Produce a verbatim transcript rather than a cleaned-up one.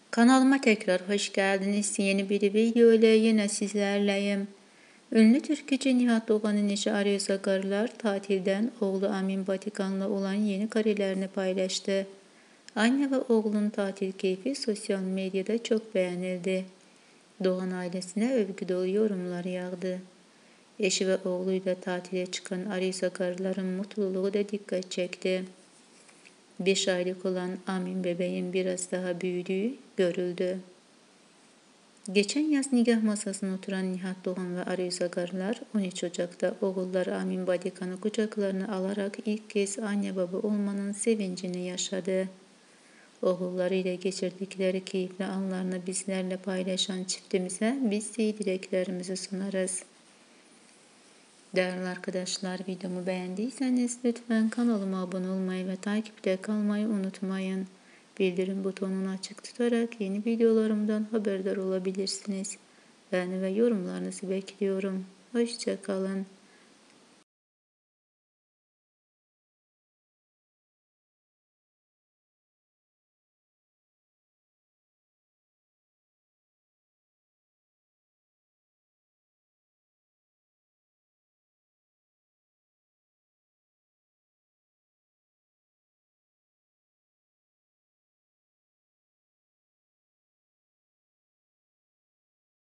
Kanalıma tekrar hoş geldiniz. Yeni bir video ile yine sizlerleyim. Ünlü türkücü Nihat Doğan'ın eşi Arya Sakarlar tatilden oğlu Amin Batıkan'la olan yeni karelerini paylaştı. Anne ve oğlun tatil keyfi sosyal medyada çok beğenildi. Doğan ailesine övgü dolu yorumlar yağdı. Eşi ve oğluyla tatile çıkan Arya Sakarlar'ın mutluluğu da dikkat çekti. beş aylık olan Amin bebeğin biraz daha büyüdüğü görüldü. Geçen yaz nikah masasına oturan Nihat Doğan ve Arya Sakarlar on üç Ocak'ta oğulları Amin Badikan'ı kucaklarına alarak ilk kez anne baba olmanın sevincini yaşadı. Oğullarıyla geçirdikleri keyifli anlarını bizlerle paylaşan çiftimize biz iyi dileklerimizi sunarız. Değerli arkadaşlar, videomu beğendiyseniz lütfen kanalıma abone olmayı ve takipte kalmayı unutmayın. Bildirim butonunu açık tutarak yeni videolarımdan haberdar olabilirsiniz. Beğeni ve yorumlarınızı bekliyorum. Hoşça kalın.